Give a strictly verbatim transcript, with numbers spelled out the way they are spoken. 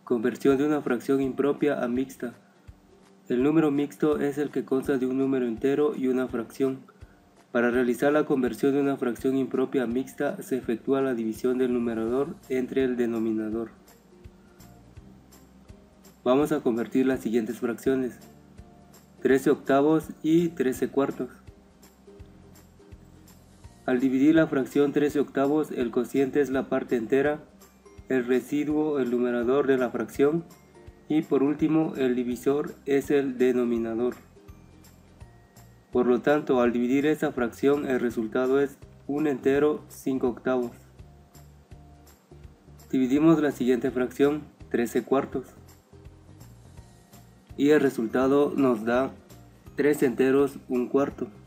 Conversión de una fracción impropia a mixta. El número mixto es el que consta de un número entero y una fracción. Para realizar la conversión de una fracción impropia a mixta se efectúa la división del numerador entre el denominador. Vamos a convertir las siguientes fracciones: trece octavos y trece cuartos. Al dividir la fracción trece octavos, el cociente es la parte entera, el residuo el numerador de la fracción y por último el divisor es el denominador. Por lo tanto, al dividir esta fracción el resultado es un entero cinco octavos. Dividimos la siguiente fracción, trece cuartos, y el resultado nos da tres enteros un cuarto.